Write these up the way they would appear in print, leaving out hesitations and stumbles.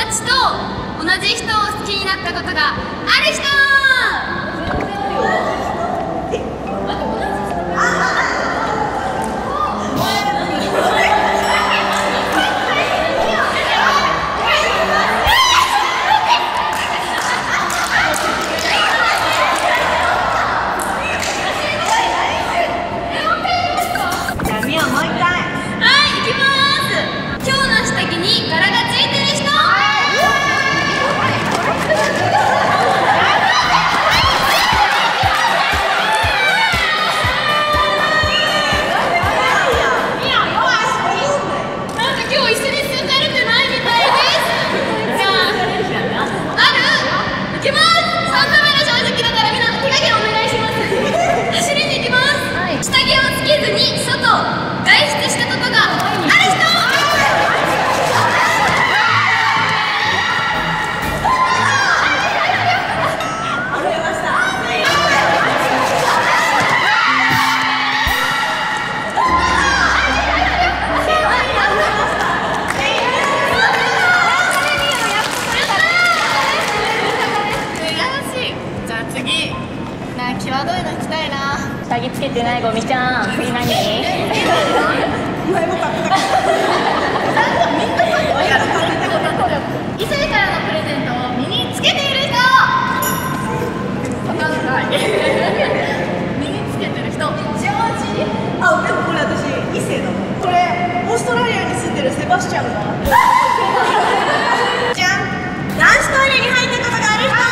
達と同じ人を好きになったことがある人。 際どいの行きたいな。下着つけてないゴミちゃん、次何？前も買った。異性からのプレゼントを身につけている人。わかんない。身につけてる人。ジョージ。あ、でもこれ私異性だもん。これオーストラリアに住んでるセバスチャンだ。じゃん。男子トイレに入ったことがある人。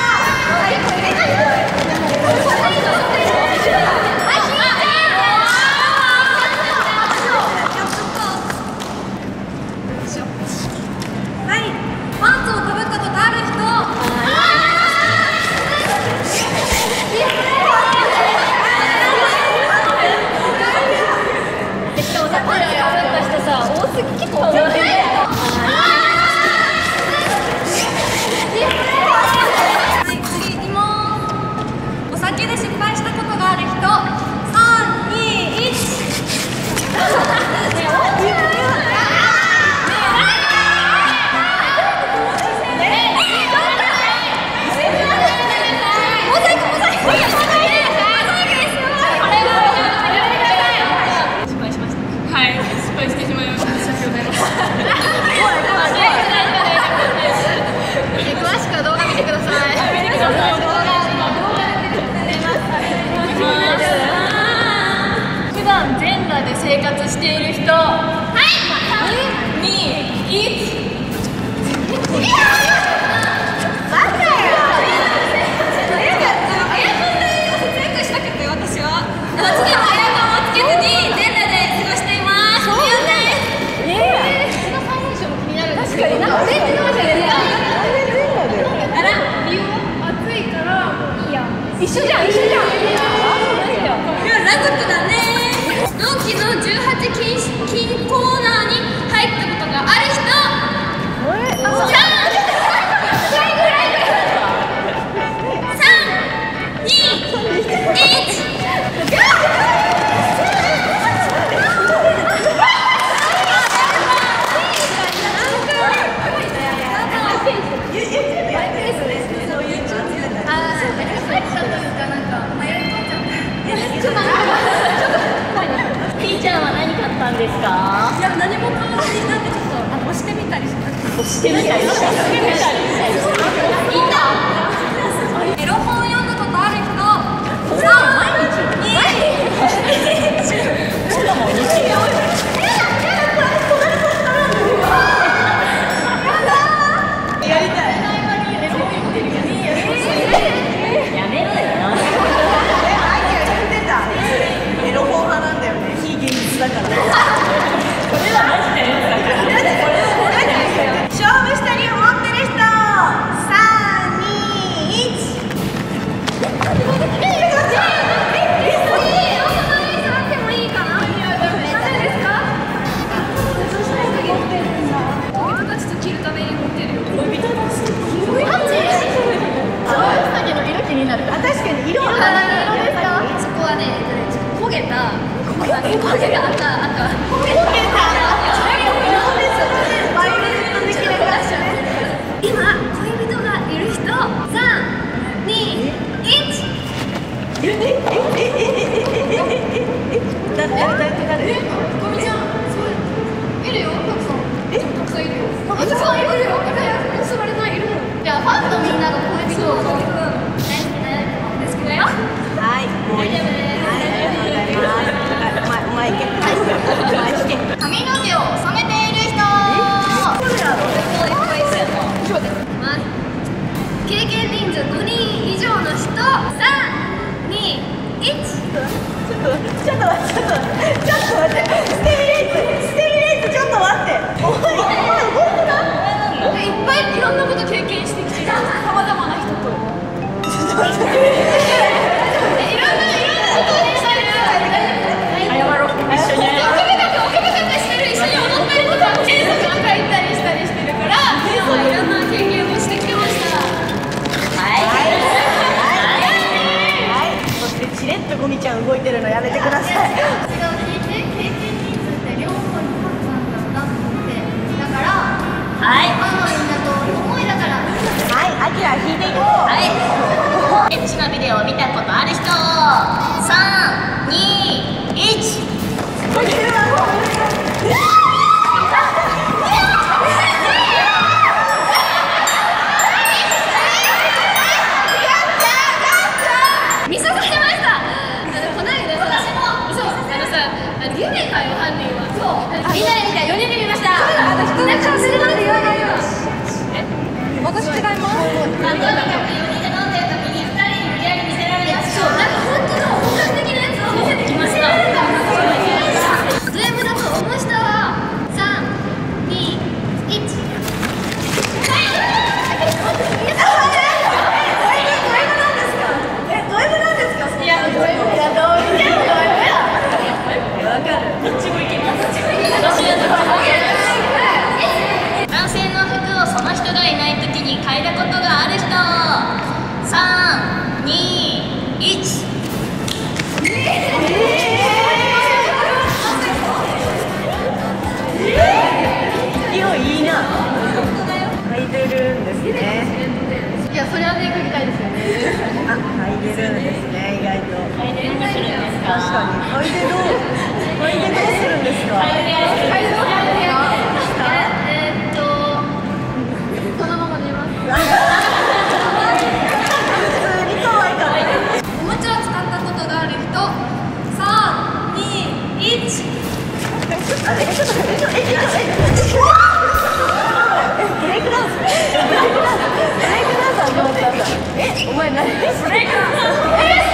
生活している人。はい。3、2、1。バカよ。エアコンで節約したくて私は。夏でもエアコンをつけずに全裸で過ごしています。そうです。私の最年少も気になる。確かになんかオレンジのまじでね。あら、理由は暑いからもういいや。一緒じゃん一緒じゃん。裸族だね。同期の18禁コーナーに入ったことがある人。3、2、1。ですか？いや何も買わずになんでちょっと押してみたりしました。押してみたりした。いいんだ。エロ本読んだことある人。3、2、1。やりたい。やめろよ。エロ本派なんだよね。非現実だから。勝負したり思ってる人。3、2、1。今っぱいいろんなこと経験してきてる、さまざまな人と。いろんなことをしてる。 謝ろう、一緒に。 奥深くしてる、一緒に踊ったりとか、検索とか行ったりしたりしてるから、いろんな経験をしてきてました。 そしてチレッとゴミちゃん動いてるのやめてください。アキラ引いていこう。 はい。エッチなビデオを見たことある人、3、2、1。 見させてました。この間私もそう夢かよ犯人はそうみんなで見た4人で見ました。私違います。4人で飲んでる時に2人に無理やり見せられるやつ。そうなんか本当の本格的なやつを見せてきました。ド M だと思う人は3、2、1。 男性の服をその人がいない時に嗅いだことがある人、3、2、1。 勢いいいな。嗅いでるんですね。 いやそれはね嗅ぎたいですよね。 あ、嗅いでるんですね、意外と。 嗅いでどうするんですか？ 確かに。嗅いでどうするんですか？ このまま寝ます。 普通に可愛かった。 おもちゃを使ったことがある人、3、2、1。 あれ、ちょっとブレイクダンス。ブレイクダンスはどうだった？お前何？ブレイクダンス。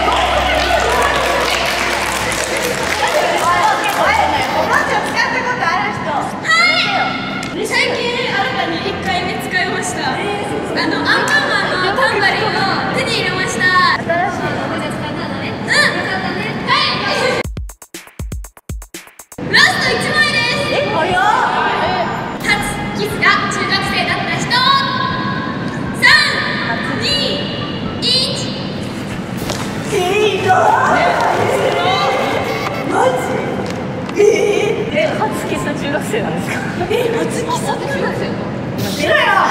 おもちゃ使ったことある人。 はい。最近新たに1回目使いました。アンパンマンのタンバリンを手に入れました。新しいおもちゃ使ったのね。よかったね。はい。ラスト1枚です。 早っ。 初キスが中学生だった人。3、2、1。 マジ？初キス中学生なんですか？初キス中学生？知らんよ。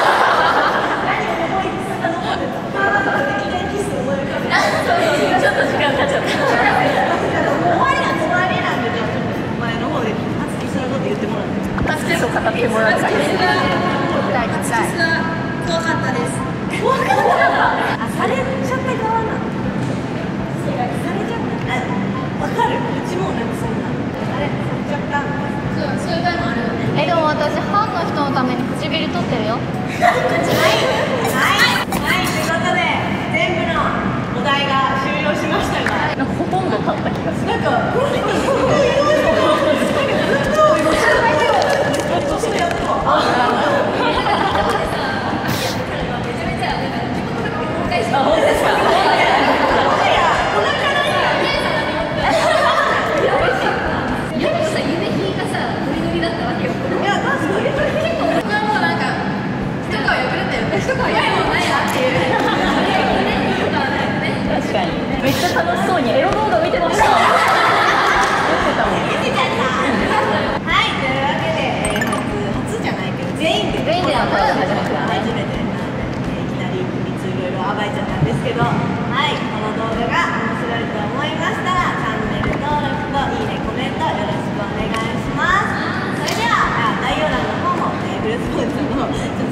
ちょっと時間経っちゃった。終わりなんで、じゃあちょっと前の方で初キスのこと言ってもらって。初キスを語ってもらって。 初キスは怖かったです。 怖かった。あ、されちゃった側なの。されちゃった。わかる。うちもなんかそんな。あれ、されちゃった。 そういう場合もあるよね。 でも私ファンの人のために唇取ってるよ。 はい、ということで全部のお題が終了しましたが、なんかほとんど立った気がする。なんかこの人ずっとやってた。あ、本当ですか。めっちゃ楽しそうにエロ動画見てました。言ってたもん。はい、というわけで、初じゃないけど全員でやった初めていきなり秘密いろいろ暴いちゃったんですけど、はい、この動画が面白いと思いましたらチャンネル登録といいね、コメントよろしくお願いします。それでは概要欄の方もフルスポンサーの